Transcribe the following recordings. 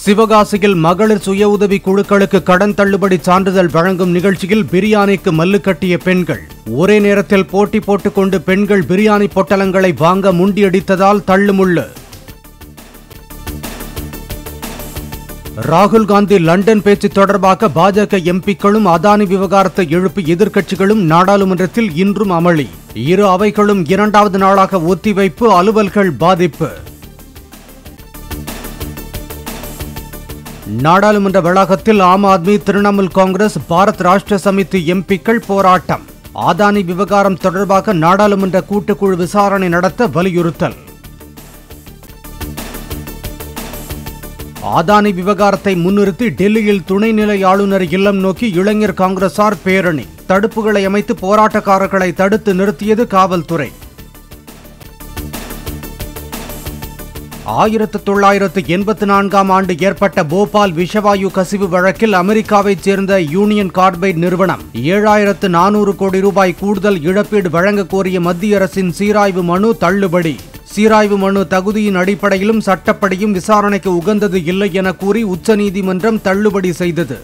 சிவகாசியில் மகளிர் சுய உதவி குழுக்களுக்கு கடன் தள்ளுபடி சான்றிதழ் வழங்கும் நிகழ்ச்சியில் பிரியாணிக்கு மல்லு கட்டிய பெண்கள். ஒரே நேரத்தில் போட்டி போட்டுக்கொண்டு பெண்கள் பிரியாணி பொட்டலங்களை வாங்க முண்டியடித்ததால் தள்ளுமுள்ளு. ராகுல் காந்தி லண்டன் பேச்சு தொடர்பாக பாஜக எம்பிக்களும் அதானி விவகாரத்தை எழுப்பி எதிர்க்கட்சிகளும் நாடாளுமன்றத்தில் இன்றும் அமளி. இரு அவைகளும் இரண்டாவது நாளாக ஒத்திவைப்பு, அலுவல்கள் பாதிப்பு. நாடாளுமன்ற வளாகத்தில் ஆம் ஆத்மி, திரிணாமுல் காங்கிரஸ், பாரத் ராஷ்டிர சமிதி எம்பிக்கள் போராட்டம். அதானி விவகாரம் தொடர்பாக நாடாளுமன்ற கூட்டுக்குழு விசாரணை நடத்த வலியுறுத்தல். அதானி விவகாரத்தை முன்னிறுத்தி டெல்லியில் துணைநிலை ஆளுநர் இல்லம் நோக்கி இளைஞர் காங்கிரசார் பேரணி. தடுப்புகளை அமைத்து போராட்டக்காரர்களை தடுத்து நிறுத்தியது காவல்துறை. 1984ஆம் ஆண்டு ஏற்பட்ட போபால் விஷவாயு கசிவு வழக்கில் அமெரிக்காவைச் சேர்ந்த யூனியன் கார்பைட் நிறுவனம் 7400 கோடி ரூபாய் கூடுதல் இழப்பீடு வழங்க கோரிய மத்திய அரசின் சீராய்வு மனு தள்ளுபடி. சீராய்வு மனு தகுதியின் அடிப்படையிலும் சட்டப்படியும் விசாரணைக்கு உகந்தது இல்லை என கூறி உச்சநீதிமன்றம் தள்ளுபடி செய்தது.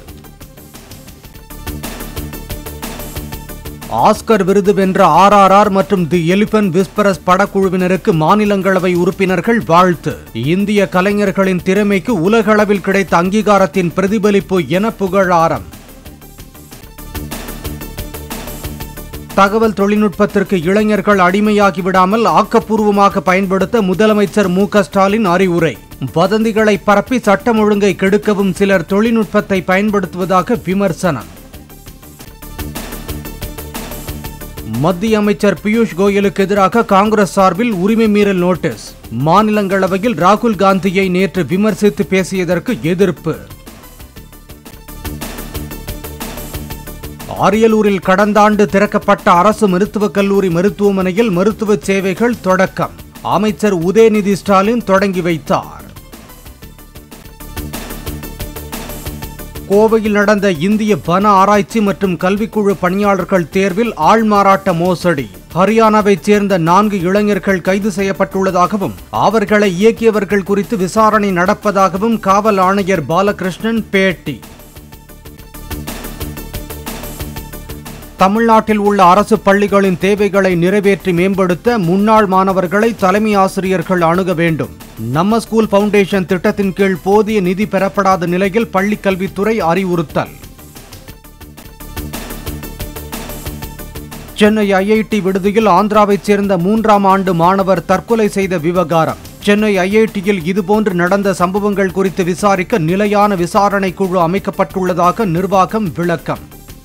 ஆஸ்கர் விருது வென்ற RRR மற்றும் தி எலிபென்ட் விஸ்பரஸ் படக்குழுவினருக்கு மாநிலங்களவை உறுப்பினர்கள் வாழ்த்து. இந்திய கலைஞர்களின் திறமைக்கு உலகளவில் கிடைத்த அங்கீகாரத்தின் பிரதிபலிப்பு என புகழாரம். தகவல் தொழில்நுட்பத்திற்கு இளைஞர்கள் அடிமையாகிவிடாமல் ஆக்கப்பூர்வமாக பயன்படுத்த முதலமைச்சர் மு.க. ஸ்டாலின் அறிவுரை. வதந்திகளை பரப்பி சட்டம் ஒழுங்கை கெடுக்கவும் சிலர் தொழில்நுட்பத்தை பயன்படுத்துவதாக விமர்சனம். மத்திய அமைச்சர் பியூஷ் கோயலுக்கு எதிராக காங்கிரஸ் சார்பில் உரிமை மீறல் நோட்டீஸ். மாநிலங்களவையில் ராகுல் காந்தியை நேற்று விமர்சித்து பேசியதற்கு எதிர்ப்பு. அரியலூரில் கடந்த ஆண்டு திறக்கப்பட்ட அரசு மருத்துவக் கல்லூரி மருத்துவமனையில் மருத்துவ சேவைகள் தொடக்கம். அமைச்சர் உதயநிதி ஸ்டாலின் தொடங்கி வைத்தார். கோவையில் நடந்த இந்திய வன ஆராய்ச்சி மற்றும் கல்விக்குழு பணியாளர்கள் தேர்வில் ஆள்மாறாட்ட மோசடி. ஹரியானாவைச் சேர்ந்த 4 இளைஞர்கள் கைது செய்யப்பட்டுள்ளதாகவும் அவர்களை இயக்கியவர்கள் குறித்து விசாரணை நடப்பதாகவும் காவல் ஆணையர் பாலகிருஷ்ணன் பேட்டி. தமிழ்நாட்டில் உள்ள அரசு பள்ளிகளின் தேவைகளை நிறைவேற்றி மேம்படுத்த முன்னாள் மாணவர்களை தலைமை ஆசிரியர்கள் அணுக வேண்டும். நம்ம ஸ்கூல் பவுண்டேஷன் திட்டத்தின் கீழ் போதிய நிதி பெறப்படாத நிலையில் பள்ளிக்கல்வித்துறை அறிவுறுத்தல். சென்னை IIT விடுதியில் ஆந்திராவைச் சேர்ந்த 3ஆம் ஆண்டு மாணவர் தற்கொலை செய்த விவகாரம். சென்னை IITயில் இதுபோன்று நடந்த சம்பவங்கள் குறித்து விசாரிக்க நிலையான விசாரணை குழு அமைக்கப்பட்டுள்ளதாக நிர்வாகம் விளக்கம்.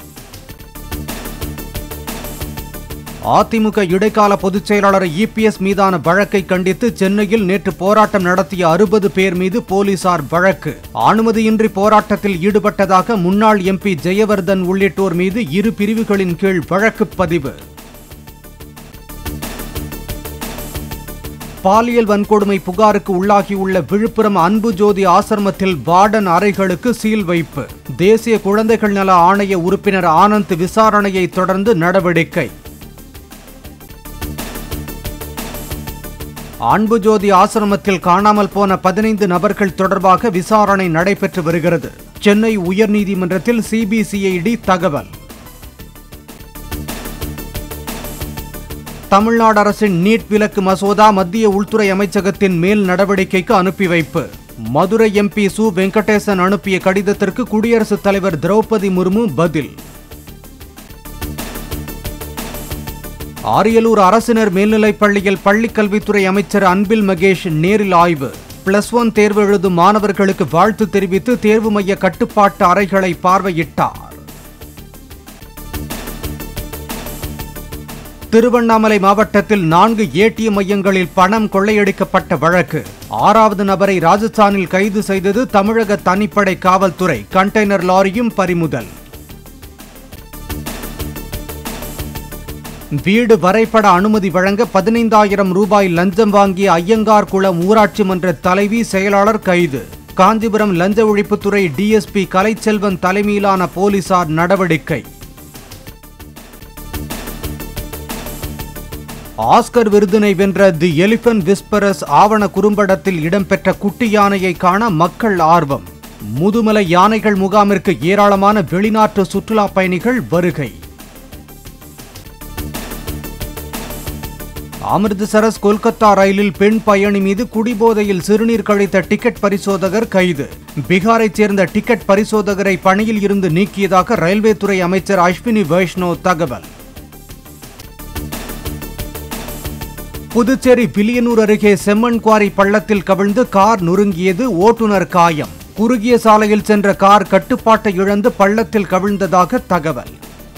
அதிமுக இடைக்கால பொதுச் செயலாளர் EPS மீதான வழக்கை கண்டித்து சென்னையில் நேற்று போராட்டம் நடத்திய 60 பேர் மீது போலீசார் வழக்கு. அனுமதியின்றி போராட்டத்தில் ஈடுபட்டதாக முன்னாள் MP ஜெயவர்தன் உள்ளிட்டோர் மீது 2 பிரிவுகளின் கீழ் வழக்கு பதிவு. பாலியல் வன்கொடுமை புகாருக்கு உள்ளாகியுள்ள விழுப்புரம் அன்பு ஜோதி ஆசிரமத்தில் வார்டன் அறைகளுக்கு சீல் வைப்பு. தேசிய குழந்தைகள் நல ஆணைய உறுப்பினர் ஆனந்த் விசாரணையை தொடர்ந்து நடவடிக்கை. அன்பு ஜோதி ஆசிரமத்தில் காணாமல் போன 15 நபர்கள் தொடர்பாக விசாரணை நடைபெற்று வருகிறது. சென்னை உயர்நீதிமன்றத்தில் CBCID தகவல். தமிழ்நாடு அரசின் நீட் விலக்கு மசோதா மத்திய உள்துறை அமைச்சகத்தின் மேல் நடவடிக்கைக்கு அனுப்பி வைப்பு. மதுரை MP சு வெங்கடேசன் அனுப்பிய கடிதத்திற்கு குடியரசுத் தலைவர் திரௌபதி முர்மு பதில். அரியலூர் அரசினர் மேல்நிலைப் பள்ளியில் பள்ளிக்கல்வித்துறை அமைச்சர் அன்பில் மகேஷ் நேரில் ஆய்வு. +1 தேர்வு எழுதும் மாணவர்களுக்கு வாழ்த்து தெரிவித்து தேர்வு மைய கட்டுப்பாட்டு அறைகளை பார்வையிட்டார். திருவண்ணாமலை மாவட்டத்தில் 4 ATM மையங்களில் பணம் கொள்ளையடிக்கப்பட்ட வழக்கு. 6வது நபரை ராஜஸ்தானில் கைது செய்தது தமிழக தனிப்படை காவல்துறை. கண்டெய்னர் லாரியும் பறிமுதல். வீடு வரைபட அனுமதி வழங்க 15000 ரூபாய் லஞ்சம் வாங்கிய ஐயங்கார் குளம் ஊராட்சி மன்ற தலைவி, செயலாளர் கைது. காஞ்சிபுரம் லஞ்ச ஒழிப்புத்துறை DSP கலைச்செல்வன் தலைமையிலான போலீசார் நடவடிக்கை. ஆஸ்கர் விருதினை வென்ற தி எலிபென்ட் விஸ்பரர்ஸ் ஆவண குறும்படத்தில் இடம்பெற்ற குட்டி யானையை காண மக்கள் ஆர்வம். முதுமலை யானைகள் முகாமிற்கு ஏராளமான வெளிநாட்டு சுற்றுலா பயணிகள் வருகை. அமிர்தசரஸ் கொல்கத்தா ரயிலில் பெண் பயணி மீது குடிபோதையில் சிறுநீர் கழித்த டிக்கெட் பரிசோதகர் கைது. பீகாரைச் சேர்ந்த டிக்கெட் பரிசோதகரை பணியில் இருந்து நீக்கியதாக ரயில்வே துறை அமைச்சர் அஸ்வினி வைஷ்ணவ் தகவல். புதுச்சேரி வில்லியனூர் அருகே செம்மண் குவாரி பள்ளத்தில் கவிழ்ந்து கார் நொறுங்கியது, ஓட்டுநர் காயம். குறுகிய சாலையில் சென்ற கார் கட்டுப்பாட்டை இழந்து பள்ளத்தில் கவிழ்ந்ததாக தகவல்.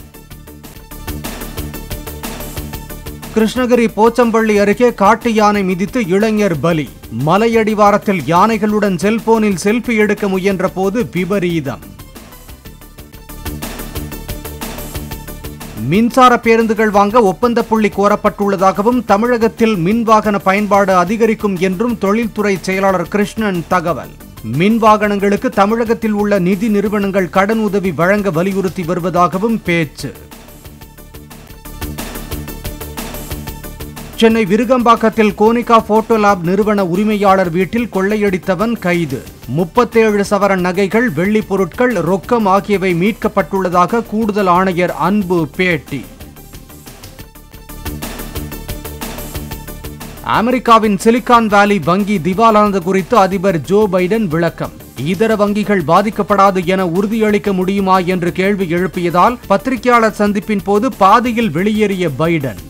கிருஷ்ணகிரி போச்சம்பள்ளி அருகே காட்டு யானை மிதித்து இளைஞர் பலி. மலையடிவாரத்தில் யானைகளுடன் செல்போனில் செல்பி எடுக்க முயன்ற போது விபரீதம். மின்சார பேருந்துகள் வாங்க ஒப்பந்த புள்ளி கோரப்பட்டுள்ளதாகவும் தமிழகத்தில் மின்வாகன பயன்பாடு அதிகரிக்கும் என்றும் தொழில்துறை செயலாளர் கிருஷ்ணன் தகவல். மின்வாகனங்களுக்கு தமிழகத்தில் உள்ள நிதி நிறுவனங்கள் கடன் உதவி வழங்க வலியுறுத்தி வருவதாகவும் பேச்சு. சென்னை விருகம்பாக்கத்தில் கோனிகா போட்டோ லேப் நிறுவன உரிமையாளர் வீட்டில் கொள்ளையடித்தவன் கைது. 37 சவரன் நகைகள், வெள்ளி பொருட்கள், ரொக்கம் ஆகியவை மீட்கப்பட்டுள்ளதாக கூடுதல் ஆணையர் அன்பு பேட்டி. அமெரிக்காவின் சிலிகான் வேலி வங்கி திவாலானது குறித்து அதிபர் ஜோ பைடன் விளக்கம். இதர வங்கிகள் பாதிக்கப்படாது என உறுதியளிக்க முடியுமா என்று கேள்வி எழுப்பியதால் பத்திரிகையாளர் சந்திப்பின் போது பாதியில் வெளியேறிய பைடன்.